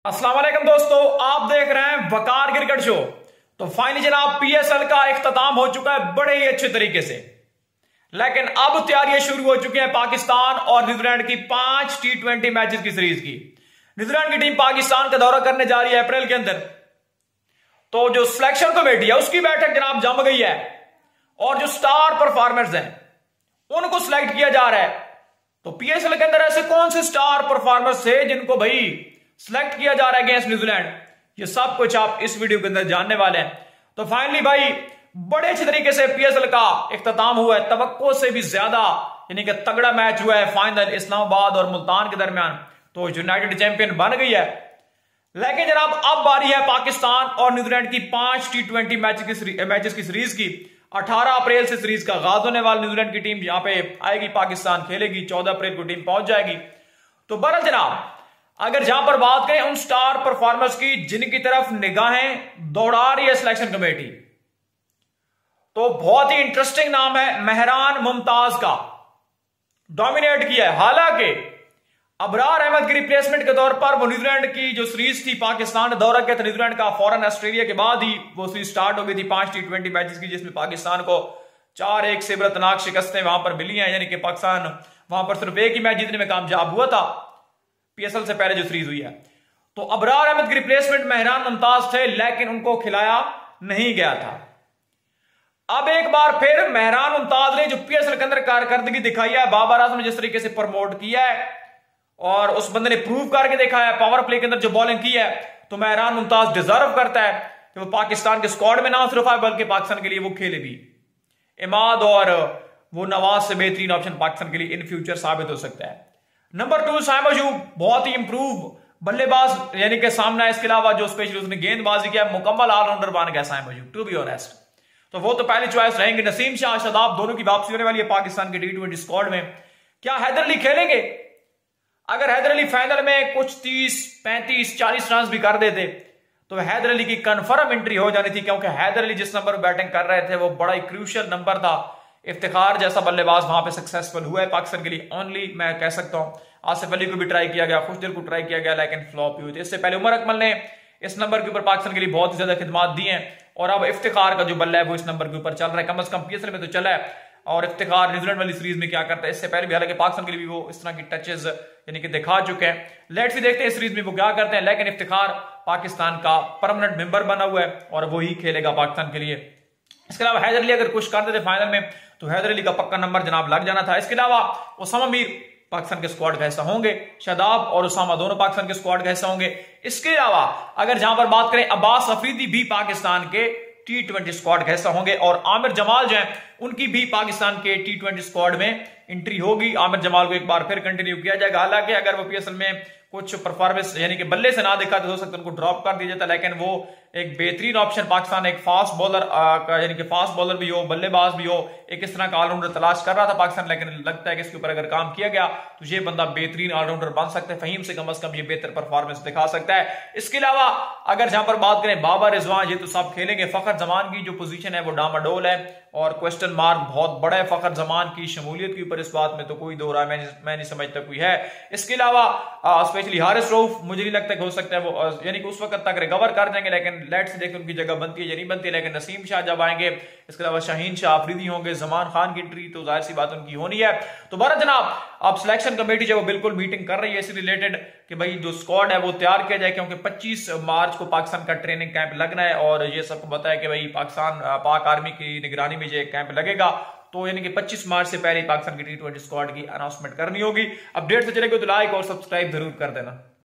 अस्सलाम वालेकुम दोस्तों, आप देख रहे हैं वकार क्रिकेट शो। तो फाइनली जनाब पीएसएल का इख्तिताम हो चुका है बड़े ही अच्छे तरीके से, लेकिन अब तैयारियां शुरू हो चुकी हैं पाकिस्तान और न्यूजीलैंड की 5 T20 मैचेस की सीरीज की। न्यूजीलैंड की टीम पाकिस्तान का दौरा करने जा रही है अप्रैल के अंदर। तो जो सिलेक्शन कमेटी है उसकी बैठक जनाब जम गई है और जो स्टार परफॉर्मर्स हैं उनको सिलेक्ट किया जा रहा है। तो पीएसएल के अंदर ऐसे कौन से स्टार परफॉर्मर्स थे जिनको भाई सिलेक्ट किया जा रहा है अगेंस्ट न्यूजीलैंड, ये सब कुछ आप इस वीडियो के अंदर जानने वाले हैं। तो फाइनली भाई बड़े अच्छे तरीके से पीएसएल का इख्तिताम हुआ है, तवक्को से भी ज्यादा यानी कि तगड़ा मैच हुआ है फाइनल इस्लामाबाद और मुल्तान के दरमियान। तो यूनाइटेड चैंपियन बन गई है। लेकिन जनाब अब बारी है पाकिस्तान और न्यूजीलैंड की 5 T20 मैचेस की सीरीज की। 18 अप्रैल से सीरीज का आगाज होने वाला, न्यूजीलैंड की टीम यहां पे आएगी, पाकिस्तान खेलेगी, 14 अप्रैल को टीम पहुंच जाएगी। तो बहरहाल जनाब अगर जहां पर बात करें उन स्टार परफॉर्मर्स की जिनकी तरफ निगाहें दौड़ा रही है सिलेक्शन कमेटी, तो बहुत ही इंटरेस्टिंग नाम है मेहरान मुमताज का। डोमिनेट किया है, हालांकि अबरार अहमद की रिप्लेसमेंट के तौर पर वो न्यूजीलैंड की जो सीरीज थी पाकिस्तान ने दौरा किया था न्यूजीलैंड का फौरन ऑस्ट्रेलिया के बाद ही वो सीरीज स्टार्ट हो गई थी 5 T20 मैचेस की, जिसमें पाकिस्तान को 4-1 से इबरतनाक शिकस्तें वहां पर मिली हैं। यानी कि पाकिस्तान वहां पर सिर्फ एक ही मैच जीतने में कामयाब हुआ था पीएसएल से पहले जो सीरीज हुई है। तो अबरार अहमद की रिप्लेसमेंट मेहरान मुमताज थे, लेकिन उनको खिलाया नहीं गया था। अब एक बार फिर मेहरान मुमताज ने जो पीएसएल के अंदर कारकर्दगी दिखाई है, बाबर आजम ने जिस तरीके से प्रमोट किया है और उस बंदे ने प्रूव करके देखा है पावर प्ले के अंदर जो बॉलिंग की है, तो मेहरान मुमताज डिजर्व करता है कि वो पाकिस्तान के स्क्वाड में ना सिर्फ आए बल्कि पाकिस्तान के लिए वो खेले भी। इमाद और वो नवाज से बेहतरीन ऑप्शन पाकिस्तान के लिए इन फ्यूचर साबित हो सकता है। नंबर 2 साइम अयूब, बहुत ही इंप्रूव बल्लेबाज यानी कि सामना है। इसके अलावा जो स्पेशली उसने गेंदबाजी किया, मुकम्मल ऑलराउंडर बन गया Saim Ayub, to be honest. तो वो तो पहली चॉइस रहेंगे। नसीम शाह, शादाब दोनों की वापसी होने वाली है पाकिस्तान के T20 स्क्वाड में। क्या हैदर अली खेलेंगे? अगर हैदर अली फाइनल में कुछ 30, 35, 40 रन भी कर देते तो हैदर अली की कंफर्म एंट्री हो जानी थी, क्योंकि हैदर अली जिस नंबर पर बैटिंग कर रहे थे वो बड़ा ही क्रूशियल नंबर था। इफ्तिखार जैसा बल्लेबाज वहां पे सक्सेसफुल हुआ है पाकिस्तान के लिए। ओनली मैं कह सकता हूं आसिफ अली को भी ट्राई किया गया, खुशदिल को ट्राई किया गया, लेकिन फ्लॉप हुई थी। इससे पहले उमर अकमल ने इस नंबर के ऊपर पाकिस्तान के लिए बहुत ही ज्यादा खिदमात दी हैं और अब इफ्तिखार का जो बल्ला है वो इस नंबर के ऊपर चल रहा है, कम से कम पीएसएल में तो चला है। और इफ्तिखार न्यूजीलैंड वाली सीरीज में क्या करता है, इससे पहले भी हालांकि पाकिस्तान के लिए भी वो इस तरह की टचेस यानी कि दिखा चुके हैं। लेट्स भी देखते हैं इस सीरीज में वो क्या करते हैं। लेकिन इफ्तिखार पाकिस्तान का परमानेंट मेंबर बना हुआ है और वो ही खेलेगा पाकिस्तान के लिए। इसके अलावा हैदर अली अगर कुछ कर देते फाइनल में तो हैदर अली का पक्का नंबर जनाब लग जाना था। इसके अलावा उसामा मीर पाकिस्तान के स्क्वाड का हिस्सा होंगे, शादाब और उसामा दोनों पाकिस्तान के स्क्वाड का हिस्सा होंगे। इसके अलावा अगर जहां पर बात करें अब्बास अफरीदी भी पाकिस्तान के T20 स्क्वाड का हिस्सा होंगे और आमिर जमाल जो है उनकी भी पाकिस्तान के T20 स्क्वाड में एंट्री होगी। आमिर जमाल को एक बार फिर कंटिन्यू किया जाएगा। हालांकि अगर वो पीएसएल में कुछ परफॉर्मेंस यानी कि बल्ले से ना दिखा तो हो सकता है उनको ड्रॉप कर दिया जाता, लेकिन वो एक बेहतरीन ऑप्शन पाकिस्तान एक फास्ट बॉलर यानी कि फास्ट बॉलर भी हो, बल्लेबाज भी हो, एक इस तरह का ऑलराउंडर तलाश कर रहा था पाकिस्तान, लेकिन लगता है कि इसके ऊपर अगर काम किया गया तो ये बंदा बेहतरीन ऑलराउंडर बन सकता है। फहीम से कम ये बेहतर परफॉर्मेंस दिखा सकता है। इसके अलावा अगर जहां पर बात करें बाबर रिजवान, ये तो सब खेलेंगे। फखर जमान की जो पोजीशन है वो डामाडोल है और क्वेश्चन मार्क बहुत बड़ा है फखर जमान की शमूलियत के ऊपर, इस बात में तो कोई दो राय मैं नहीं समझता कोई है। इसके अलावा स्पेशली हारिस रऊफ मुझे नहीं लगता कि हो सकता है वो यानी कि उस वक्त तक रिकवर कर जाएंगे, लेकिन लेट्स देखते उनकी जगह बनती है या नहीं बनती है। लेकिन नसीम शाह जब आएंगे, इसके अलावा शाहीन शाह अफरीदी होंगे, जमान खान की एंट्री तो जाहिर सी बात उनकी होनी है। तो भारत जनाब अब सिलेक्शन कमेटी जो बिल्कुल मीटिंग कर रही है इससे रिलेटेड कि भाई जो स्क्वाड है वो तैयार किया जाए, क्योंकि 25 मार्च को पाकिस्तान का ट्रेनिंग कैंप लगना है और ये सबको पता है कि भाई पाकिस्तान पाक आर्मी की निगरानी में ये कैंप लगेगा। तो यानी कि 25 मार्च से पहले पाकिस्तान की T20 स्क्वाड की अनाउंसमेंट करनी होगी। अपडेट से चलेगा तो लाइक और सब्सक्राइब जरूर कर देना।